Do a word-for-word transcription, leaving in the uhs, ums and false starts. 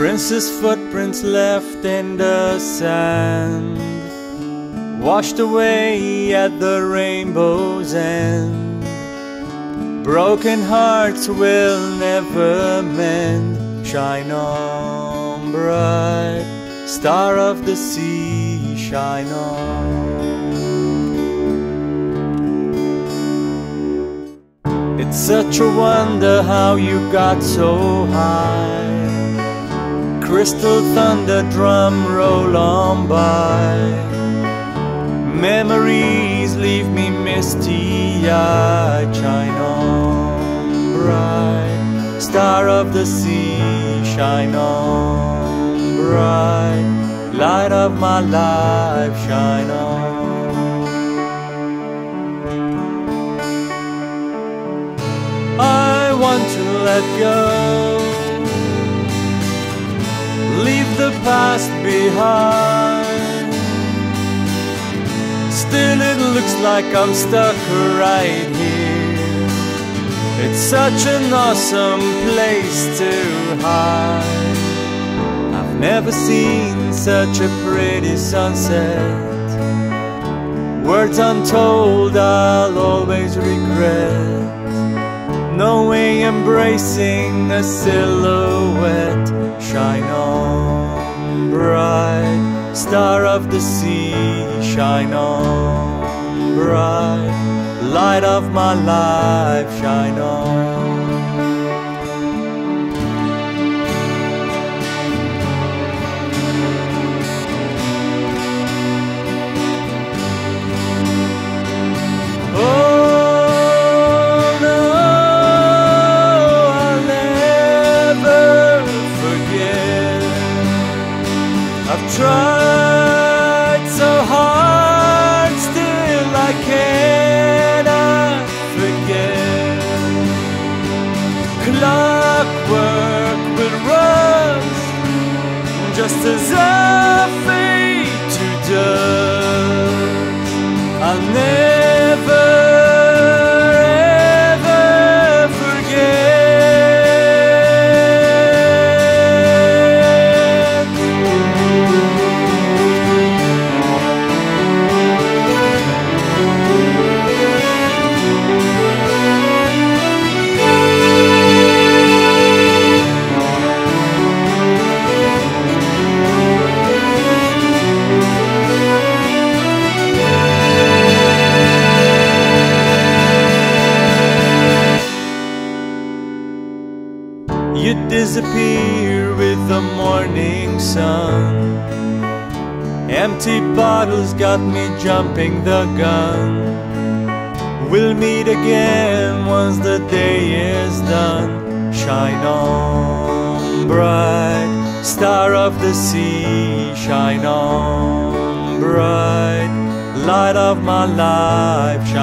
Princess footprints left in the sand, washed away at the rainbow's end. Broken hearts will never mend. Shine on bright, star of the sea, shine on. It's such a wonder how you got so high. Crystal thunder drum roll on by. Memories leave me misty-eyed. Shine on bright, star of the sea, shine on bright, light of my life, shine on. I want to let go, leave the past behind. Still it looks like I'm stuck right here. It's such an awesome place to hide. I've never seen such a pretty sunset. Words untold I'll always regret. No way embracing a silhouette. Shine on bright, star of the sea, shine on bright, light of my life, shine on. I've tried so hard, still I cannot forget. Clockwork will rust, just as I fade to dust. I'll never you disappear with the morning sun. Empty bottles got me jumping the gun. We'll meet again once the day is done. Shine on bright, star of the sea, shine on bright, light of my life, shine